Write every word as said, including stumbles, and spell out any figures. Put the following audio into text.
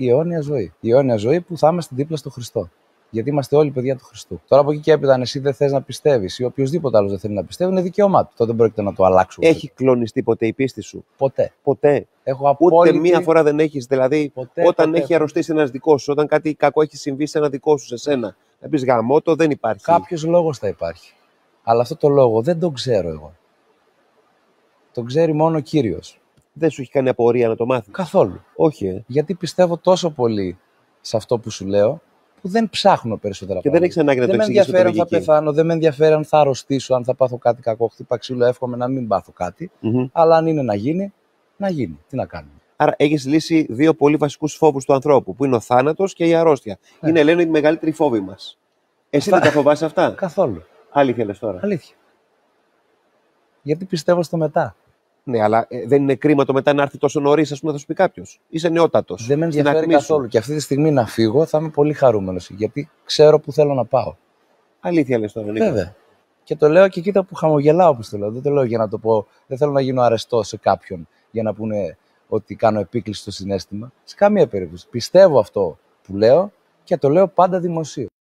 η αιώνια ζωή. Η αιώνια ζωή που θα είμαστε δίπλα στο Χριστό. Γιατί είμαστε όλοι παιδιά του Χριστού. Τώρα από εκεί και έπειτα, αν εσύ δεν θες να πιστεύεις ή οποιοδήποτε άλλο δεν θέλει να πιστεύει, είναι δικαίωμά του. Τότε δεν πρόκειται να το αλλάξουμε. Έχει κλονιστεί ποτέ η πίστη σου? Ποτέ. Ποτέ. Έχω απόλυτη... Ούτε μία φορά δεν έχεις. Δηλαδή, ποτέ, όταν ποτέ, έχει αρρωστήσει ένας δικός σου, όταν κάτι κακό έχει συμβεί σε ένα δικό σου, σε σένα, να πεις γαμώτο, δεν υπάρχει. Κάποιος λόγος θα υπάρχει. Αλλά αυτό το λόγο δεν τον ξέρω εγώ. Το ξέρει μόνο ο Κύριος. Δεν σου έχει κάνει απορία να το μάθεις? Καθόλου. Όχι. Ε. Γιατί πιστεύω τόσο πολύ σε αυτό που σου λέω, που δεν ψάχνω περισσότερα και πράγματα. δεν έχεις ανάγκη να δεν το με εξηγήσω. ενδιαφέρει αν θα πεθάνω, δεν με ενδιαφέρει αν θα αρρωστήσω, αν θα πάθω κάτι κακό. Χτύπα ξύλο, εύχομαι να μην πάθω κάτι. Mm-hmm. Αλλά αν είναι να γίνει, να γίνει. Τι να κάνουμε. Άρα έχεις λύσει δύο πολύ βασικούς φόβους του ανθρώπου, που είναι ο θάνατος και η αρρώστια. Ναι. Είναι, λένε, οι μεγαλύτεροι φόβοι μας. Εσύ δεν τα φοβάσαι αυτά? Καθόλου. Αλήθεια λες τώρα? Αλήθεια. Γιατί πιστεύω στο μετά. Ναι, αλλά ε, δεν είναι κρίμα το μετά να έρθει τόσο νωρίς, ας πούμε, θα σου πει κάποιος? Είσαι νεότατος. Δεν με ενδιαφέρει καθόλου. Και αυτή τη στιγμή να φύγω θα είμαι πολύ χαρούμενος. Γιατί ξέρω που θέλω να πάω. Αλήθεια λες τώρα, Νίκο? Βέβαια. Και το λέω και κοίτα που χαμογελάω που το λέω. Δεν το λέω για να το πω. Δεν θέλω να γίνω αρεστό σε κάποιον για να πούνε ότι κάνω επίκληση στο συναίσθημα. Σε καμία περίπτωση. Πιστεύω αυτό που λέω και το λέω πάντα δημοσίως.